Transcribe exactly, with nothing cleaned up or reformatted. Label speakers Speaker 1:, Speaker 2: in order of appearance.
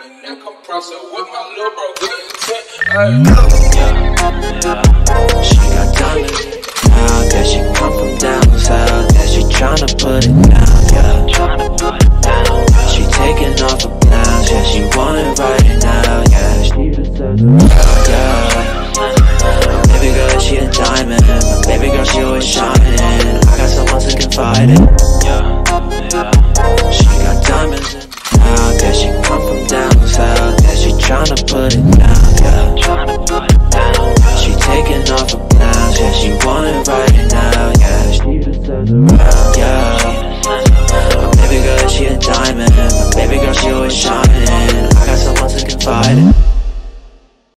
Speaker 1: in that compressor with my little bro getting tip. Hey.
Speaker 2: She got diamonds now, guess she come from down south. Guess she tryna put it down, yeah. She taking off her blouse, yeah. She want it right now, yeah. She deserves it, yeah. My baby girl, she a diamond. My baby girl, she always shining. I got someone to confide in, yeah. She got diamonds now, guess she come from down south. Guess she tryna put it down, yeah. She taking off her blouse, yeah. She want it right now, yeah. She deserves it, yeah. My baby girl, she a diamond. My baby girl, she always shining. I got someone to confide in.